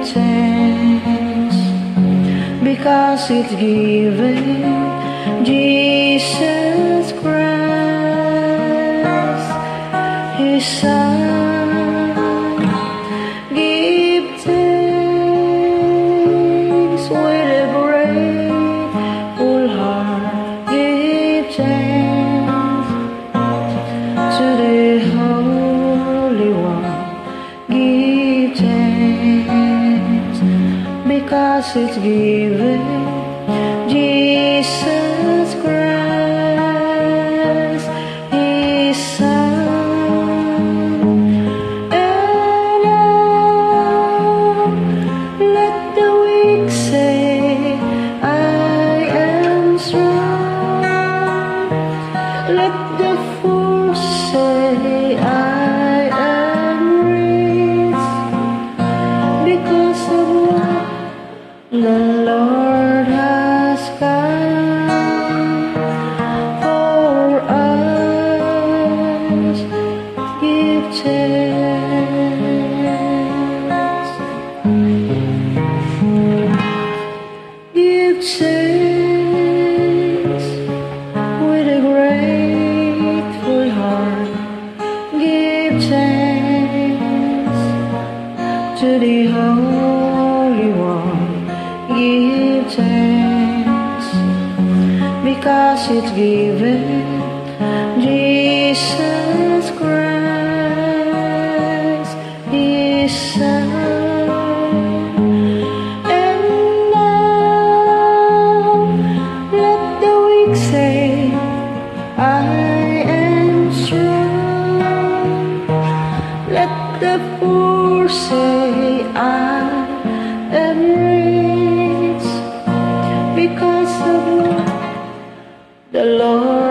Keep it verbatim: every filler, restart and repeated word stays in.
thanks, because it's given Jesus Christ, His Son. Give thanks with a grateful heart. Give thanks to the Holy One. Give thanks because it's given Jesus Christ, His Son. And now let the weak say, I am strong. Let the fool say, I am rich, because of what the Lord has come for us. Give thanks, give thanks with a grateful heart. Give thanks to the Holy One. Give thanks because it's given Jesus Christ, His Son. And now let the weak say, I am strong. Let the poor say, I am rich, because of what the Lord